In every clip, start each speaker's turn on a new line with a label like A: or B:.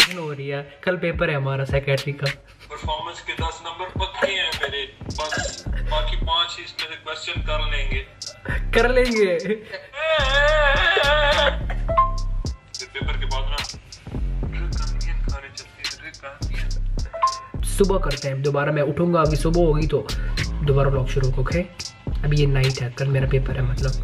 A: Tension हो रही है, कल पेपर है हमारा सेक्रेटरी का।
B: परफॉर्मेंस के 10 नंबर पक्के हैं मेरे, बस बाकी 5 ही इसमें से क्वेश्चन कर लेंगे। पेपर के बाद ना खाने चलती है।
A: सुबह करते हैं दोबारा, मैं उठूंगा अभी, सुबह होगी तो दोबारा ब्लॉग शुरू। ओके अभी ये नाइट है, कल मेरा पेपर है मतलब।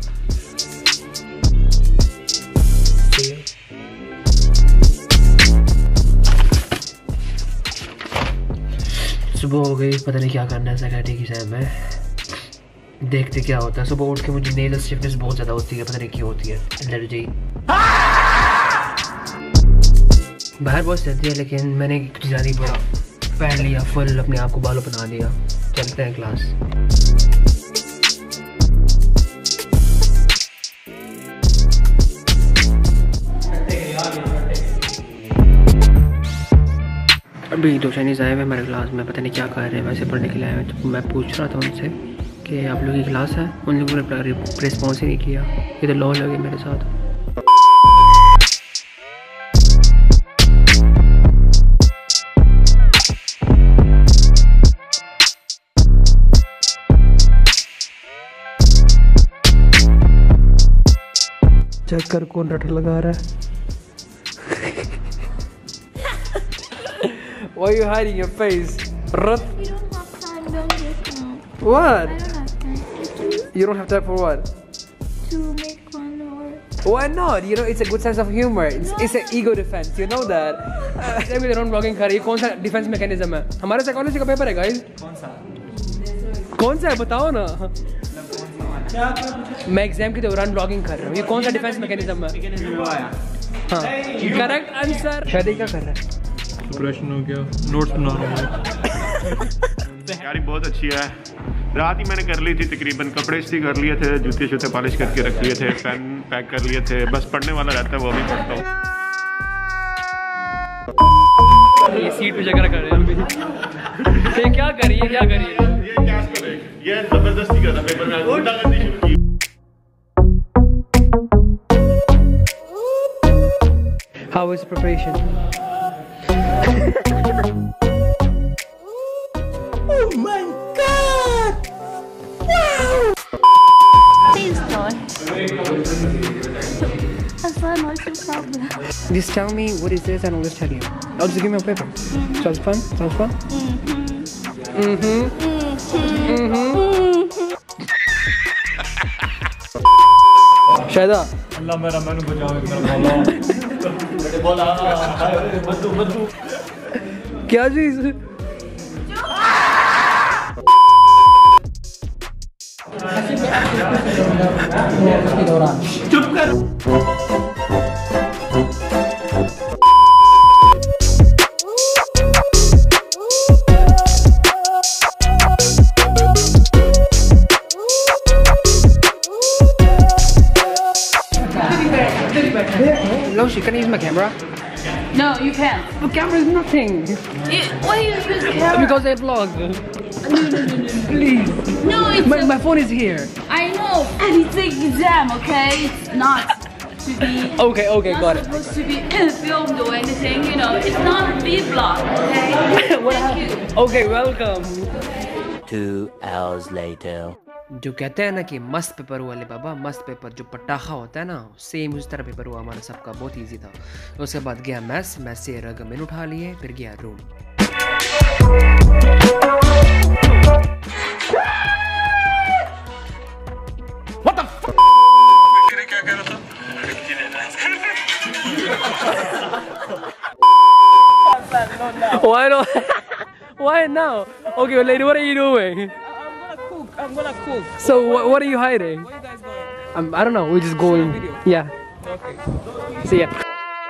A: सुबह हो गई, पता नहीं क्या करना है सेक्रेटरी की साहब में, देखते क्या होता है। सुबह उठ के मुझे नेल स्टिफनेस बहुत ज़्यादा होती है, पता नहीं क्यों होती है, एलर्जी। बाहर बहुत सर्दी है लेकिन मैंने कुछ ज़्यादा ही बड़ा पहन लिया, फुल अपने आप को बालों बना दिया। चलते हैं क्लास। अभी दो चाइनीज़ आए हुए हमारे क्लास में, पता नहीं क्या कर रहे हैं, वैसे पढ़ने के लिए आए हुए। तो मैं पूछ रहा था उनसे कि आप लोगों की क्लास है, उन लोगों ने रिस्पॉन्स ही नहीं किया। ये तो लॉ लगे मेरे साथ। चेक कर कौन रट लगा रहा है। Why are you hiding your face? Rut.
C: You don't have time, don't get now.
A: What?
C: I don't have time.
A: You don't have time for what?
C: To make fun or...
A: Why not? You know, it's a good sense of humor. It's an ego defense. You know that. With their own blogging career, कौन सा defense mechanism है? हमारे psychology का paper है guys. कौन सा है बताओ ना। मैं एग्जाम के दौरान ब्लॉगिंग कर रहा हूँ, ये कौन सा डिफेंस मैकेनिज्म है? हाँ करेक्ट आंसर। शादी क्या कर रहा है?
B: प्रिपरेशन हो गया, नोट्स बना रहा हूँ। तैयारी बहुत अच्छी है। रात ही मैंने कर ली थी तकरीबन, कपड़े इस्त्री कर लिए थे, जूते शूते पॉलिश करके रख लिए थे, पेन पैक कर लिए थे, बस पढ़ने वाला रहता है वो भी पढ़ता हूँ।
A: ये सीट पे जगह कर रहे हैं। ये क्या करिए क्या करिए?
B: ये क्या करे? ये जबरदस्ती कर रहा पेपर में, उल्टा करनी शुरू की।
A: How is preparation?
C: Oh my God! Wow! Please don't. That's not your problem.
A: Just tell me what is this and I'll just tell you. I'll just give me a paper. Sounds fun? Sounds fun? शायदा
B: अल्लाह मेरा मन बचाओ, मेरा बोला बद्दू बद्दू
A: क्या चीज?
B: चुप कर।
A: Loshi, can I use my camera?
D: No, you can't.
A: The camera is nothing.
D: Why you use camera?
A: Because I vlog. Please.
D: No, it's
A: My phone is here.
D: I know, and it's an exam, okay? It's not to be.
A: Okay,
D: Not
A: got it.
D: supposed to be filmed or anything, you know. It's not a big vlog, okay? Thank you.
A: Okay, welcome.
E: 2 hours later.
A: जो कहते हैं ना कि मस्त paper हुआ ले बाबा, मस्त paper, जो पटाखा होता है ना, सेम उस तरह पेपर हुआ हमारा सबका, बहुत इजी था। उसके बाद गया मैथ्स से रगमेन उठा लिए, फिर गया रूम। What the fuck?
B: क्या कह रहा था?
A: Why not? Why now? Okay, lady, what are you doing?
F: I'm gonna cook.
A: So what are you hiding?
F: Where you guys going?
A: I don't know. We're just going. Yeah.
F: Okay.
A: See ya.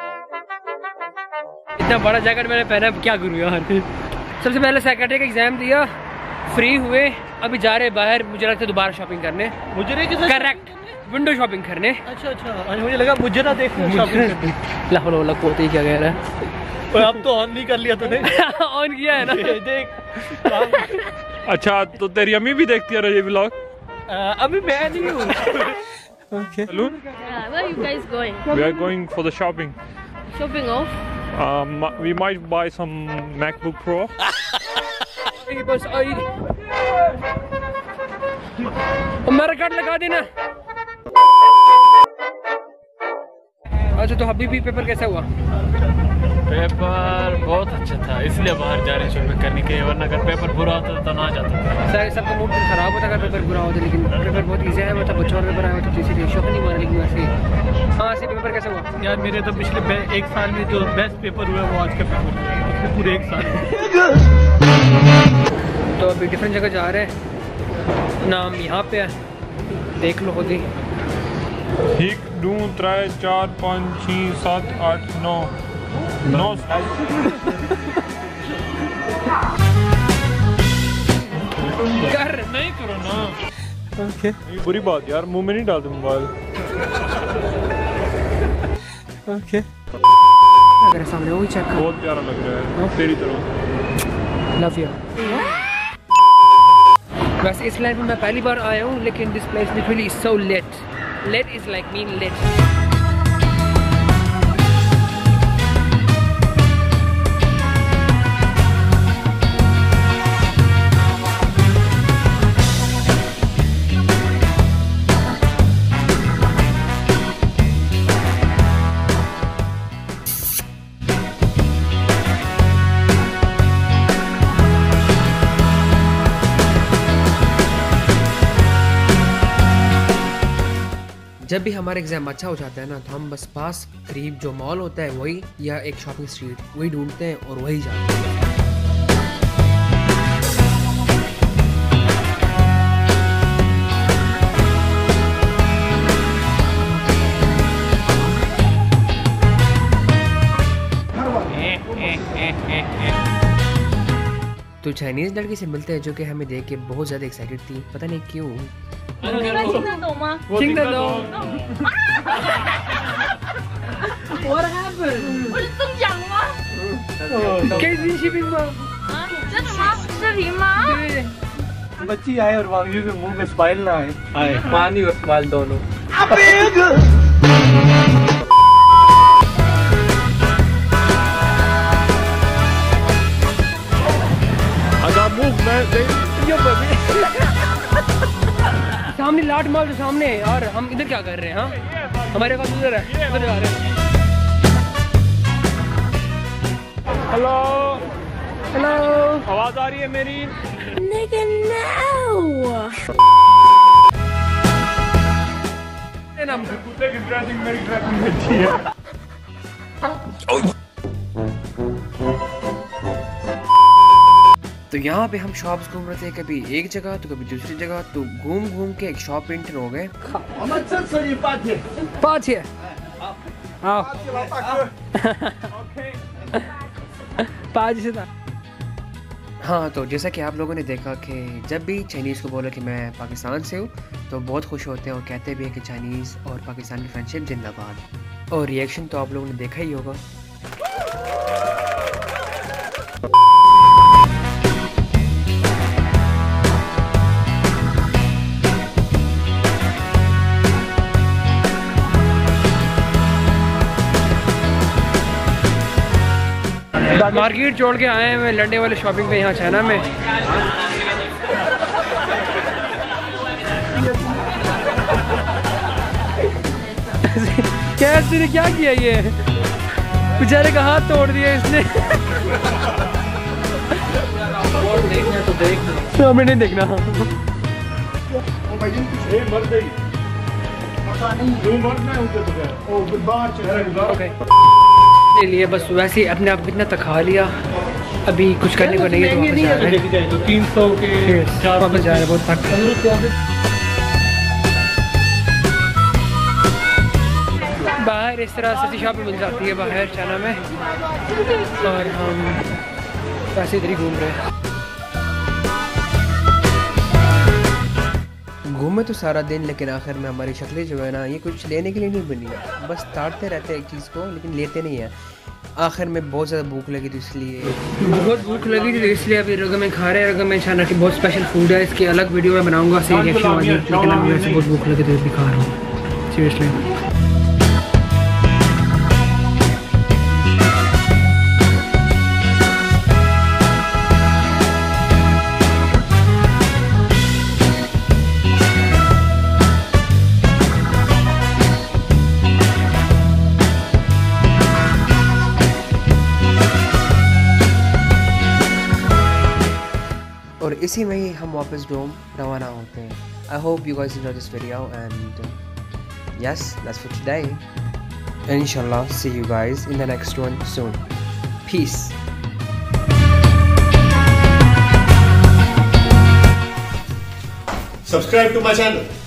A: इतना बड़ा jacket मैंने पहना, क्या करूँ यार। सबसे पहले secretary का एग्जाम दिया, फ्री हुए, अभी जा रहे बाहर, मुझे लगता है दोबारा शॉपिंग करने।
F: मुझे नहीं,
A: करेक्ट, विंडो शॉपिंग करने।
F: अच्छा, मुझे लगा मुझे ना देखना शॉपिंग।
A: लाहौल पोते क्या कह रहा है।
F: अब तो ऑन नहीं कर लिया तूने।
A: ऑन किया है ना,
F: देख।
B: अच्छा, तो तेरी अम्मी भी देखती है ये व्लॉग?
F: अभी मैं नहीं हूँ।
B: Okay. Hello?
D: Where are you guys going?
B: We are going for the shopping.
D: Shopping off?
G: We might buy some MacBook Pro.
A: बस आई मेरा कार्ड लगा देना। अच्छा तो हबीबी पेपर कैसा हुआ?
F: पेपर बहुत अच्छा था, इसलिए बाहर जा रहे हैं शॉपिंग करने के, वरना अगर पेपर बुरा होता तो ना जाता था।
A: सर सबका मूड खराब होता अगर पेपर बुरा होता, लेकिन पेपर बहुत ईजी है, मतलब बच्चों पेपर आया होता तो इसीलिए शौक नहीं मारा, लेकिन वैसे हाँ ऐसे पेपर कैसा हुआ?
F: यार मेरे तो पिछले एक साल में जो बेस्ट पेपर हुआ वो आज का पेपर हुआ, पूरे एक साल।
A: तो अभी डिफरेंट जगह जा रहे हैं, नाम यहाँ पे है, देख लो खुद ही।
G: 1, 2, 3, 4, 5, 6, 7, 8, 9
A: कर
F: नहीं करो ना।
G: ओके ये बुरी बात यार, मुंह में नहीं डालते मोबाइल। ओके
A: अगर सामने वही चेक
G: बहुत प्यारा लग रहा है तेरी तरह।
A: Love you. बस इस लाइन में मैं पहली बार आया हूँ, लेकिन this place literally is so late. Late is like mean late. जब भी हमारा एग्जाम अच्छा हो जाता है ना, तो हम बस पास करीब जो मॉल होता है वही, या एक शॉपिंग स्ट्रीट वही ढूंढते हैं और वही जाते हैं। तो चाइनीज लड़की से मिलते हैं जो कि हमें देख के बहुत ज़्यादा एक्साइटेड थी, पता नहीं क्यों। What happened?
D: 不是中奖了吗？
A: 可以继续评吗？
D: 啊，真的吗？视频吗？
A: 对。
F: बच्ची आए और वांगी के मुंह में स्माइल ना आए, पानी और स्माइल दोनों।
A: सामने लाट माल तो सामने है यार, हम इधर क्या कर रहे हैं? हाँ हमारे पास उधर है, उधर जा रहे हैं।
G: हेलो
A: हेलो
G: आवाज आ रही है मेरी? कुत्ते की ड्रेसिंग मेरी ड्रेसिंग अच्छी है।
A: तो यहाँ पे हम शॉप्स घूम रहे थे, कभी एक जगह तो कभी दूसरी जगह, तो घूम घूम के एक शॉप पे एंटर हो गए। पाँच है आओ पाँच से था। हाँ तो जैसा कि आप लोगों ने देखा कि जब भी चाइनीज़ को बोला कि मैं पाकिस्तान से हूँ तो बहुत खुश होते हैं और कहते भी हैं कि चाइनीज़ और पाकिस्तान की फ्रेंडशिप जिंदाबाद। और रिएक्शन तो आप लोगों ने देखा ही होगा। मार्केट छोड़ के आए हैं लंडे वाले शॉपिंग पे यहाँ चाइना में। क्या तूने क्या किया? ये बेचारे का हाथ तोड़ दिया इसने। देखना तो देखना, हमें नहीं देखना। लिए बस वैसे ही अपने आप इतना तखा लिया, अभी कुछ करने को नहीं है तो वापस जा रहे हैं।
F: 300 के
A: वापस जा रहे हैं, बहुत थक। बाहर इस तरह से शॉप मिल जाती है बाहर चाइना में, और हम वैसे इधर ही घूम रहे हैं। घूमे तो सारा दिन, लेकिन आखिर में हमारी शक्लें जो है ना, ये कुछ लेने के लिए नहीं बनी है, बस ताड़ते रहते हैं एक चीज़ को लेकिन लेते नहीं है। आखिर में बहुत ज़्यादा भूख लगी थी, इसलिए बहुत भूख लगी थी, तो इसलिए अभी रगम में खा रहे हैं। रगम में चाइना की बहुत स्पेशल फूड है, इसकी अलग वीडियो में बनाऊंगा सही रिएक्शन वाली, लेकिन अभी वैसे बहुत भूख लगी थी, अभी खा रहा हूँ सीरियसली। इसी में ही हम वापस डोम रवाना होते हैं. I hope you guys enjoyed this video and yes, that's for today. And inshallah, see you guys in the next one soon. Peace.
B: Subscribe to my channel.